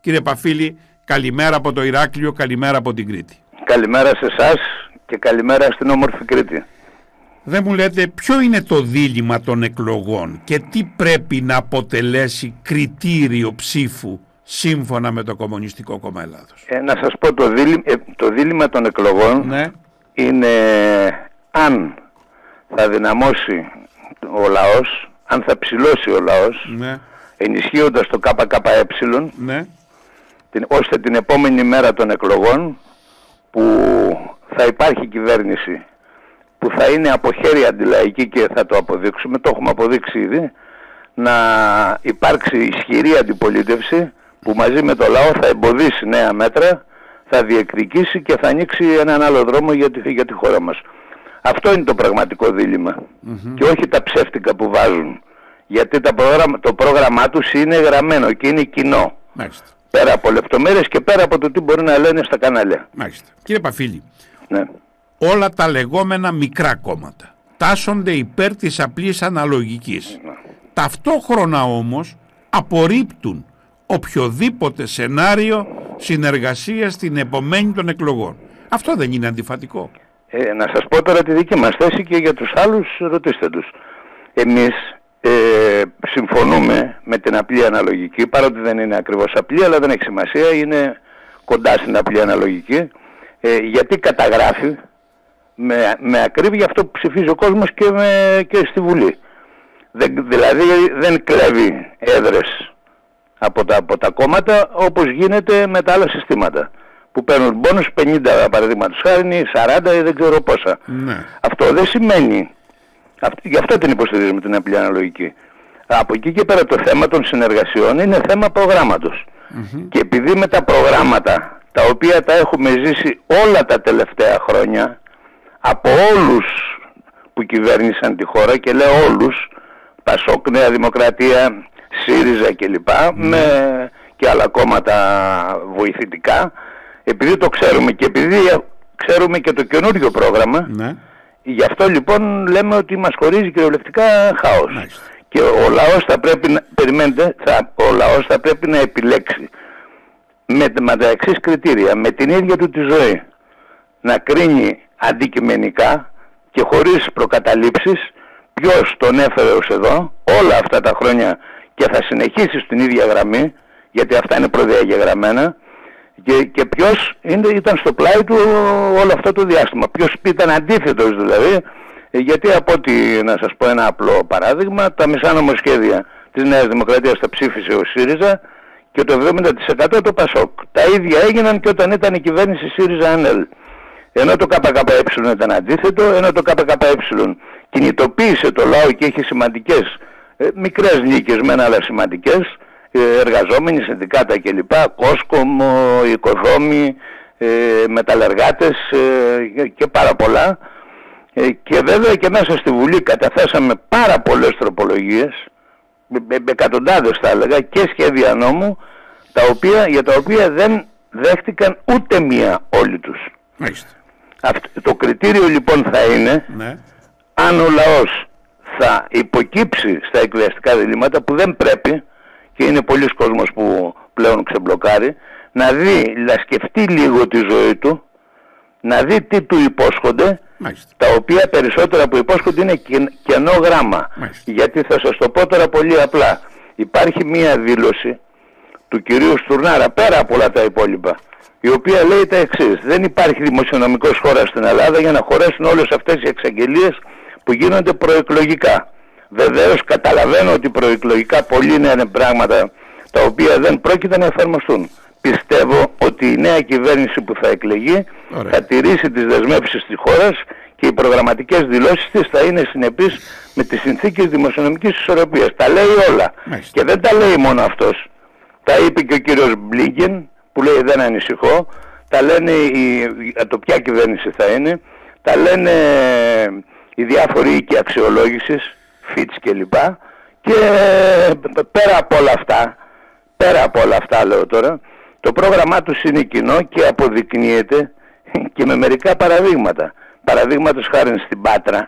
Κύριε Παφίλη, καλημέρα από το Ηράκλειο, καλημέρα από την Κρήτη. Καλημέρα σε εσάς και καλημέρα στην όμορφη Κρήτη. Δεν μου λέτε ποιο είναι το δίλημμα των εκλογών και τι πρέπει να αποτελέσει κριτήριο ψήφου σύμφωνα με το Κομμουνιστικό Κόμμα Ελλάδος? Να σας πω, το δίλημμα των εκλογών είναι αν θα δυναμώσει ο λαός, αν θα ψηλώσει ο λαός, ενισχύοντας το ΚΚΕ, ώστε την επόμενη μέρα των εκλογών που θα υπάρχει κυβέρνηση που θα είναι από χέρι αντιλαϊκή και θα το αποδείξουμε, το έχουμε αποδείξει ήδη, να υπάρξει ισχυρή αντιπολίτευση που μαζί με το λαό θα εμποδίσει νέα μέτρα, θα διεκδικήσει και θα ανοίξει έναν άλλο δρόμο για τη χώρα μας. Αυτό είναι το πραγματικό δίλημμα και όχι τα ψεύτικα που βάζουν, γιατί το πρόγραμμά τους είναι γραμμένο και είναι κοινό. Μάλιστα. Πέρα από λεπτομέρειες και πέρα από το τι μπορεί να λένε στα κανάλια. Μάλιστα. Κύριε Παφίλη, όλα τα λεγόμενα μικρά κόμματα τάσσονται υπέρ της απλής αναλογικής. Ταυτόχρονα όμως απορρίπτουν οποιοδήποτε σενάριο συνεργασίας στην επομένη των εκλογών. Αυτό δεν είναι αντιφατικό? Να σας πω τώρα τη δική μας θέση και για τους άλλους ρωτήστε τους. Εμείς συμφωνούμε με την απλή αναλογική, παρότι δεν είναι ακριβώς απλή, αλλά δεν έχει σημασία, είναι κοντά στην απλή αναλογική, γιατί καταγράφει με ακρίβεια αυτό που ψηφίζει ο κόσμος και στη Βουλή. Δηλαδή δεν κλέβει έδρες από τα κόμματα όπως γίνεται με τα άλλα συστήματα που παίρνουν μπόνους 50 παραδείγματος χάρη, 40 ή δεν ξέρω πόσα. Αυτό δεν σημαίνει, γι' αυτό την υποστηρίζουμε την απλή αναλογική. Από εκεί και πέρα το θέμα των συνεργασιών είναι θέμα προγράμματος. Και επειδή με τα προγράμματα τα οποία τα έχουμε ζήσει όλα τα τελευταία χρόνια από όλους που κυβέρνησαν τη χώρα, και λέω όλους, Πασόκ, Νέα Δημοκρατία, ΣΥΡΙΖΑ κλπ, με και άλλα κόμματα βοηθητικά, επειδή το ξέρουμε και επειδή ξέρουμε και το καινούριο πρόγραμμα, γι' αυτό λοιπόν λέμε ότι μας χωρίζει κυριολεκτικά χάος. Και ο λαός θα πρέπει να, ο λαός θα πρέπει να επιλέξει με τα εξής κριτήρια, με την ίδια του τη ζωή, να κρίνει αντικειμενικά και χωρίς προκαταλήψεις ποιος τον έφερε ως εδώ όλα αυτά τα χρόνια και θα συνεχίσει στην ίδια γραμμή, γιατί αυτά είναι προδιαγεγραμμένα, και ποιος ήταν στο πλάι του όλο αυτό το διάστημα, ποιος ήταν αντίθετος δηλαδή, γιατί από ό,τι, να σας πω ένα απλό παράδειγμα, τα μισά νομοσχέδια της Νέας Δημοκρατίας τα ψήφισε ο ΣΥΡΙΖΑ και το 70% το ΠΑΣΟΚ. Τα ίδια έγιναν και όταν ήταν η κυβέρνηση ΣΥΡΙΖΑ-ΑΝΕΛ. Ενώ το ΚΚΕ ήταν αντίθετο, ενώ το ΚΚΕ κινητοποίησε το λαό και έχει σημαντικές, μικρές νίκες μεν αλλά σημαντικές, εργαζόμενοι, συνδικάτα κλπ, Κόσκομ, οικοδόμοι, μεταλλεργάτες και πάρα πολλά. Και βέβαια και μέσα στη Βουλή καταθέσαμε πάρα πολλές τροπολογίες, εκατοντάδες θα έλεγα, και σχέδια νόμου, για τα οποία δεν δέχτηκαν ούτε μία όλοι τους. Το κριτήριο λοιπόν θα είναι αν ο λαός θα υποκύψει στα εκβιαστικά διλήμματα, που δεν πρέπει, και είναι πολλοί κόσμος που πλέον ξεμπλοκάρει, να σκεφτεί λίγο τη ζωή του, να δει τι του υπόσχονται, τα οποία περισσότερα που υπόσχονται είναι κενό γράμμα. Γιατί θα σας το πω τώρα πολύ απλά. Υπάρχει μία δήλωση του κυρίου Στουρνάρα, πέρα από όλα τα υπόλοιπα, η οποία λέει τα εξής: δεν υπάρχει δημοσιονομικός χώρας στην Ελλάδα για να χωρέσουν όλες αυτές οι εξαγγελίες που γίνονται προεκλογικά. Βεβαίως καταλαβαίνω ότι προεκλογικά πολλοί είναι πράγματα τα οποία δεν πρόκειται να εφαρμοστούν. Πιστεύω ότι η νέα κυβέρνηση που θα εκλεγεί θα τηρήσει τις δεσμεύσεις της χώρας και οι προγραμματικές δηλώσεις της θα είναι συνεπείς με τις συνθήκες δημοσιονομικής ισορροπίας. Τα λέει όλα. Και δεν τα λέει μόνο αυτός. Τα είπε και ο κύριος Μπλίγκεν που λέει δεν ανησυχώ. Τα λένε το ποια κυβέρνηση θα είναι. Τα λένε οι διάφοροι οίκοι αξιολόγησης, Φιτς κλπ. Και πέρα από όλα αυτά λέω τώρα, το πρόγραμμά τους είναι κοινό και αποδεικνύεται και με μερικά παραδείγματα. Παραδείγματος χάρη στην Πάτρα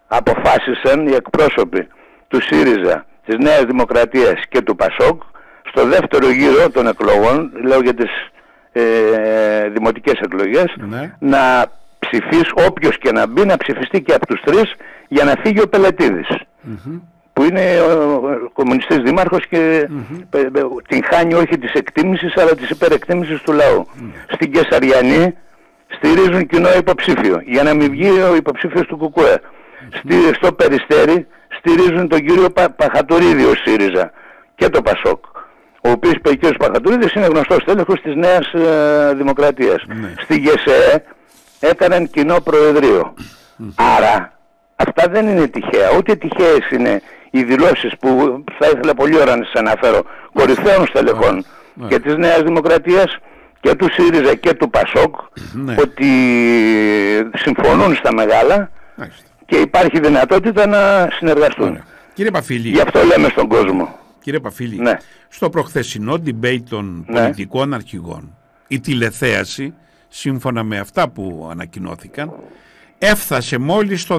αποφάσισαν οι εκπρόσωποι του ΣΥΡΙΖΑ, της Νέας Δημοκρατίας και του ΠΑΣΟΚ στο δεύτερο γύρο των εκλογών, λέω για τις δημοτικές εκλογές, να ψηφίσει όποιος και να μπει, να ψηφιστεί και από τους τρεις για να φύγει ο Πελετίδης, που είναι ο κομμουνιστής δήμαρχος και την χάνει όχι της εκτίμησης αλλά της υπερεκτίμησης του λαού. Στην Κεσαριανή στηρίζουν κοινό υποψήφιο για να μην βγει ο υποψήφιος του ΚΚΕ. Στο Περιστέρι στηρίζουν τον κύριο Παχατουρίδη ο ΣΥΡΙΖΑ και το ΠΑΣΟΚ, ο οποίος ο κύριος Παχατουρίδης είναι γνωστός τέλεχος της Νέας Δημοκρατίας. Στη ΓΕΣΕ έκαναν κοινό προεδρείο. Άρα αυτά δεν είναι τυχαία, ούτε τυχαίες είναι οι δηλώσεις που θα ήθελα πολύ ώρα να σας αναφέρω κορυφαίων στελεχών και της Νέας Δημοκρατίας και του ΣΥΡΙΖΑ και του ΠΑΣΟΚ, ότι συμφωνούν στα μεγάλα και υπάρχει δυνατότητα να συνεργαστούν. Κύριε Παφίλη, γι' αυτό λέμε στον κόσμο. Κύριε Παφίλη, στο προχθεσινό debate των πολιτικών αρχηγών, η τηλεθέαση, σύμφωνα με αυτά που ανακοινώθηκαν, έφτασε μόλις στο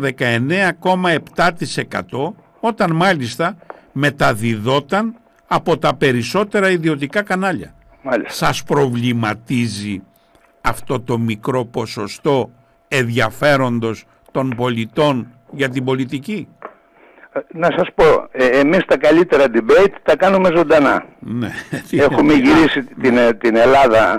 19,7%, όταν μάλιστα μεταδιδόταν από τα περισσότερα ιδιωτικά κανάλια. Σας προβληματίζει αυτό το μικρό ποσοστό ενδιαφέροντος των πολιτών για την πολιτική? Να σας πω, εμείς τα καλύτερα debate τα κάνουμε ζωντανά. Έχουμε γυρίσει την Ελλάδα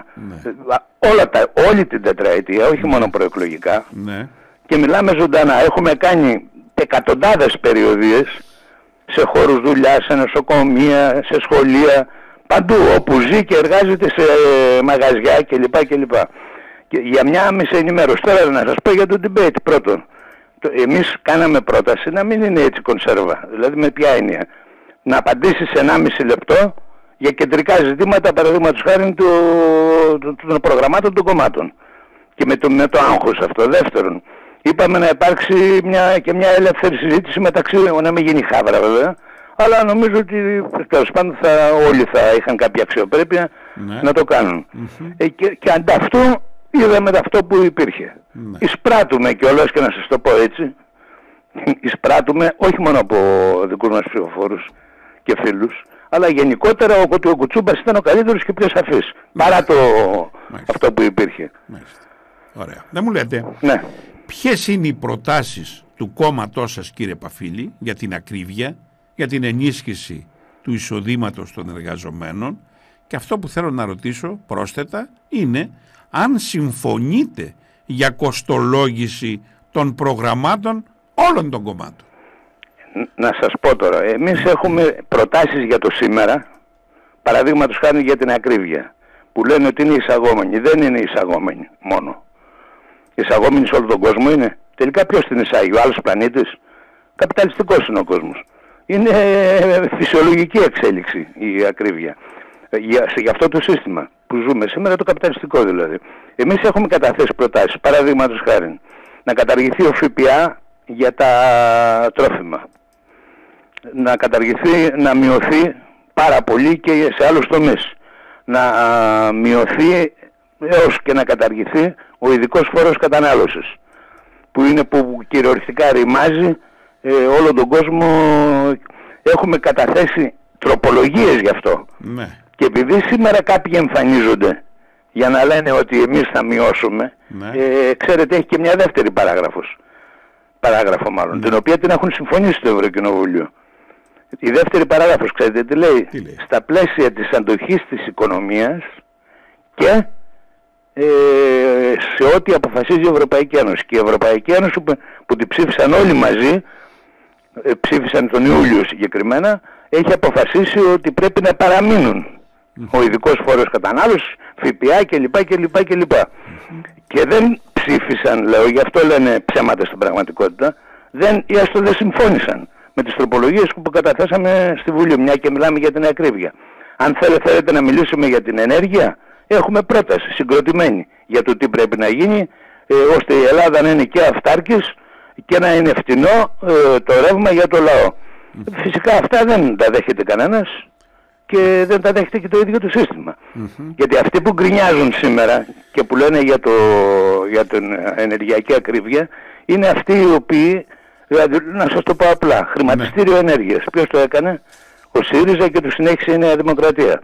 όλη την τετραετία, όχι μόνο προεκλογικά, και μιλάμε ζωντανά. Έχουμε κάνει εκατοντάδες περιοδίες σε χώρους δουλειάς, σε νοσοκομεία, σε σχολεία, παντού όπου ζει και εργάζεται, σε μαγαζιά κλπ. Και για μια άμεση ενημέρωση. Τώρα να σας πω για το debate. Πρώτον, εμείς κάναμε πρόταση να μην είναι έτσι κονσέρβα. Δηλαδή με ποια έννοια? Να απαντήσει σε 1,5 λεπτό για κεντρικά ζητήματα, παραδείγματος χάρη των προγραμμάτων των κομμάτων. Και με το άγχος αυτό. Δεύτερον, είπαμε να υπάρξει και μια ελεύθερη συζήτηση μεταξύ, να μην γίνει χάβρα βέβαια, αλλά νομίζω ότι τέλος πάντων όλοι θα είχαν κάποια αξιοπρέπεια να το κάνουν. Και ανταυτού είδαμε αυτό που υπήρχε. Εισπράττουμε κιόλας, και να σας το πω έτσι, εισπράττουμε όχι μόνο από δικούς μας ψηφοφόρους και φίλους, αλλά γενικότερα ότι ο Κουτσούμπας ήταν ο καλύτερος και πιο σαφής, παρά αυτό που υπήρχε. Ωραία. Δεν μου λέτε ποιες είναι οι προτάσεις του κόμματός σας, κύριε Παφίλη, για την ακρίβεια, για την ενίσχυση του εισοδήματος των εργαζομένων, και αυτό που θέλω να ρωτήσω πρόσθετα είναι αν συμφωνείτε για κοστολόγηση των προγραμμάτων όλων των κομμάτων. Να σας πω τώρα, εμείς έχουμε προτάσεις για το σήμερα, παραδείγματος χάρη για την ακρίβεια, που λένε ότι είναι εισαγόμενοι. Δεν είναι εισαγόμενοι μόνο. Εισαγόμενοι σε όλο τον κόσμο είναι. Τελικά ποιος την εισάγει? Ο άλλος πλανήτης? Καπιταλιστικός είναι ο κόσμος. Είναι φυσιολογική εξέλιξη η ακρίβεια. Για αυτό το σύστημα που ζούμε σήμερα, το καπιταλιστικό δηλαδή. Εμείς έχουμε καταθέσει προτάσεις, παραδείγματος χάρη, να καταργηθεί ο ΦΠΑ για τα τρόφιμα. Να καταργηθεί, να μειωθεί πάρα πολύ και σε άλλους τομείς. Να μειωθεί έως και να καταργηθεί ο ειδικός φόρος κατανάλωσης, που κυριολεκτικά ρημάζει όλο τον κόσμο. Έχουμε καταθέσει τροπολογίες γι' αυτό. Και επειδή σήμερα κάποιοι εμφανίζονται για να λένε ότι εμείς θα μειώσουμε, ξέρετε, έχει και μια δεύτερη παράγραφο μάλλον, την οποία την έχουν συμφωνήσει στο Ευρωκοινοβούλιο. Η δεύτερη παράγραφος, ξέρετε τι λέει? Στα πλαίσια της αντοχής της οικονομίας και σε ό,τι αποφασίζει η Ευρωπαϊκή Ένωση. Και η Ευρωπαϊκή Ένωση που την ψήφισαν όλοι μαζί, ψήφισαν τον Ιούλιο συγκεκριμένα, έχει αποφασίσει ότι πρέπει να παραμείνουν ο ειδικός φόρος κατανάλωσης, ΦΠΑ κλπ. Και δεν ψήφισαν, λέω, γι' αυτό λένε ψέματα στην πραγματικότητα, έστω δεν συμφώνησαν με τις τροπολογίες που καταθέσαμε στη Βουλή, μια και μιλάμε για την ακρίβεια. Αν θέλετε να μιλήσουμε για την ενέργεια, έχουμε πρόταση συγκροτημένη για το τι πρέπει να γίνει, ώστε η Ελλάδα να είναι και αυτάρκης και να είναι φτηνό το ρεύμα για το λαό. Φυσικά αυτά δεν τα δέχεται κανένας και δεν τα δέχεται και το ίδιο το σύστημα. Γιατί αυτοί που γκρινιάζουν σήμερα και που λένε για την ενεργειακή ακρίβεια είναι αυτοί οι οποίοι, δηλαδή, να σας το πω απλά, χρηματιστήριο ενέργειας. Ποιος το έκανε? ο ΣΥΡΙΖΑ και του συνέχισε η Νέα Δημοκρατία.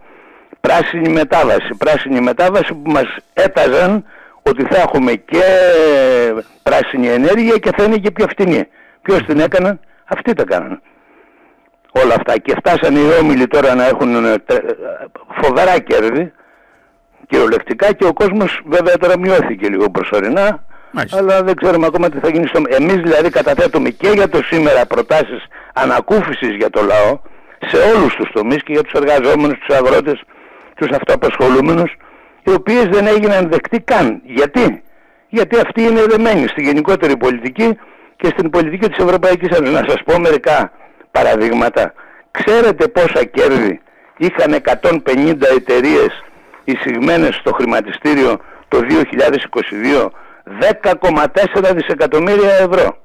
Πράσινη μετάβαση που μας έταζαν ότι θα έχουμε και πράσινη ενέργεια και θα είναι και πιο φτηνή. Ποιος την έκαναν? Αυτοί τα κάνανε. Όλα αυτά. Και φτάσανε οι όμιλοι τώρα να έχουν φοβερά κέρδη, κυριολεκτικά, και ο κόσμος βέβαια τώρα μειώθηκε λίγο προσωρινά. Μάλιστα. Αλλά δεν ξέρουμε ακόμα τι θα γίνει στο μέλλον. Εμείς δηλαδή καταθέτουμε και για το σήμερα προτάσεις ανακούφισης για το λαό σε όλους τους τομείς, και για τους εργαζόμενους, τους αγρότες, τους αυτοαπασχολούμενους, οι οποίες δεν έγιναν δεκτοί καν. Γιατί αυτοί είναι δεμένοι στη γενικότερη πολιτική και στην πολιτική της Ευρωπαϊκής Ένωσης. Να σας πω μερικά παραδείγματα. Ξέρετε πόσα κέρδη είχαν 150 εταιρείες εισηγμένες στο χρηματιστήριο το 2022? 10,4 δισεκατομμύρια ευρώ.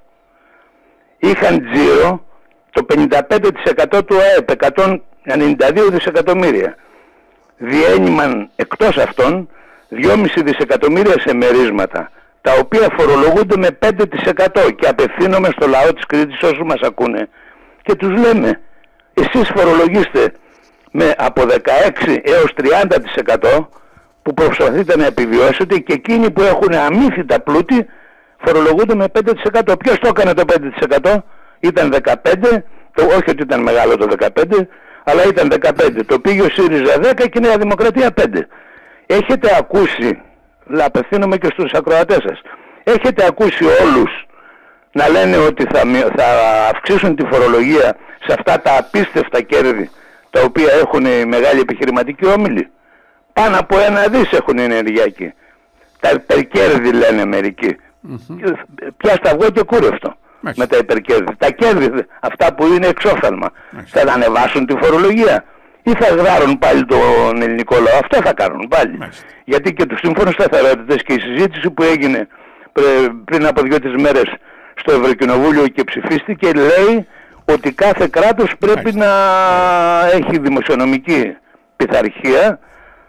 Είχαν τζίρο το 55% του ΑΕΠ, 192 δισεκατομμύρια. Διένυμαν εκτός αυτών 2,5 δισεκατομμύρια σε μερίσματα, τα οποία φορολογούνται με 5%. Και απευθύνομαι στο λαό της Κρήτης, όσους μας ακούνε, και τους λέμε: εσείς φορολογήστε με από 16 έως 30% που προσπαθείτε να επιβιώσετε, και εκείνοι που έχουν αμύθιτα πλούτη φορολογούνται με 5%. Ποιος το έκανε το 5%? Ήταν 15%, όχι ότι ήταν μεγάλο το 15%, αλλά ήταν 15%. Το πήγε ο ΣΥΡΙΖΑ 10% και η Νέα Δημοκρατία 5%. Έχετε ακούσει, απευθύνομαι και στους ακροατές σας, έχετε ακούσει όλους να λένε ότι θα αυξήσουν τη φορολογία σε αυτά τα απίστευτα κέρδη τα οποία έχουν οι μεγάλοι επιχειρηματικοί όμιλοι? Πάνω από 1 δις έχουν οι ενεργειακοί. Τα υπερκέρδη λένε μερικοί. Πια σταυγό και κούρευτο με τα υπερκέρδη. Τα κέρδη αυτά που είναι εξόφθαλμα θα ανεβάσουν τη φορολογία ή θα γδάρουν πάλι τον ελληνικό λαό? Αυτό θα κάνουν πάλι. Γιατί και τους σύμφωνους σταθερότητες και η συζήτηση που έγινε πριν από 2-3 μέρες στο Ευρωκοινοβούλιο και ψηφίστηκε, λέει ότι κάθε κράτος πρέπει να έχει δημοσιονομική πειθαρχία.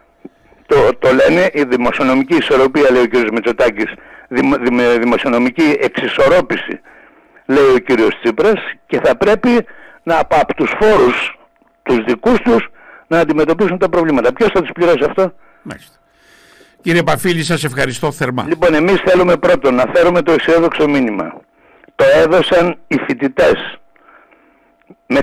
Το λένε η δημοσιονομική ισορροπία, λέει ο κ. Μητσοτάκης, δημοσιονομική εξισορρόπηση, λέει ο κ. Τσίπρας, και θα πρέπει από τους φόρους τους δικούς τους να αντιμετωπίσουν τα προβλήματα. Ποιος θα τους πληρώσει αυτό? Μάλιστα. Κύριε Παφίλη, σας ευχαριστώ θερμά. Λοιπόν, εμείς θέλουμε πρώτον να φέρουμε το αισιόδοξο μήνυμα. Το έδωσαν οι φοιτητές με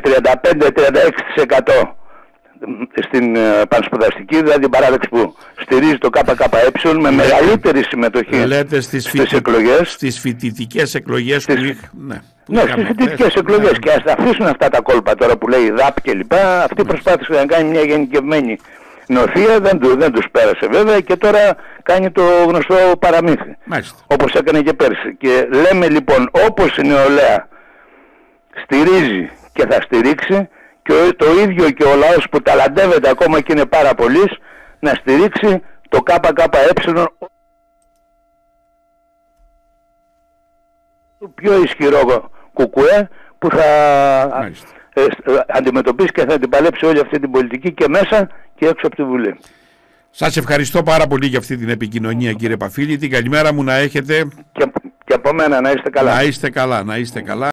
35-36% στην πανσπουδαστική, δηλαδή την παράδοξη που στηρίζει το ΚΚΕ, με μεγαλύτερη συμμετοχή. Λέτε στις εκλογές. Στις φοιτητικές εκλογές που ναι, στις φοιτητικές εκλογές. Και ας τα αφήσουν αυτά τα κόλπα τώρα που λέει ΔΑΠ και λοιπά. Αυτή προσπάθησε να κάνει μια γενικευμένη νοθεία, δεν τους πέρασε βέβαια, και τώρα κάνει το γνωστό παραμύθι. Μάλιστα. Όπως έκανε και πέρσι. Και λέμε λοιπόν, όπως η νεολαία στηρίζει και θα στηρίξει, και το ίδιο και ο λαός που ταλαντεύεται ακόμα και είναι πάρα πολλής, να στηρίξει το ΚΚΕ, το πιο ισχυρό κουκουέ που θα αντιμετωπίσει και θα αντιπαλέψει όλη αυτή την πολιτική και μέσα και έξω από τη Βουλή. Σας ευχαριστώ πάρα πολύ για αυτή την επικοινωνία, κύριε Παφίλη. Την καλημέρα μου να έχετε. Και από μένα, να είστε καλά. Να είστε καλά, να είστε καλά.